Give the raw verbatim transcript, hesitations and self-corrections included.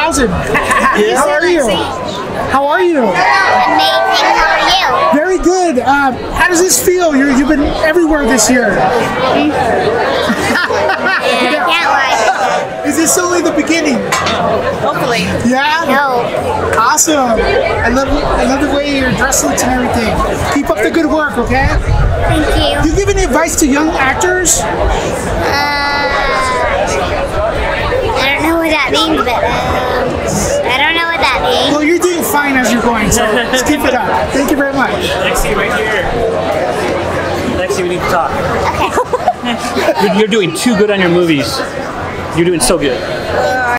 thousand. Yeah. How are you? How are you? Amazing. How are you? Very good. Uh, how does this feel? You're, you've been everywhere this year. Yeah, I can't lie. Is this only the beginning? Hopefully. Yeah? No. Awesome. I love I love the way your dress looks and everything. Keep up the good work, okay? Thank you. Do you give any advice to young actors? Uh, I don't know what that means, but um, I don't know what that means. Well, you're doing fine as you're going, so just keep it up. Thank you very much. Lexi, right here. Lexi, we need to talk. Okay. You're, you're doing too good on your movies. You're doing so good.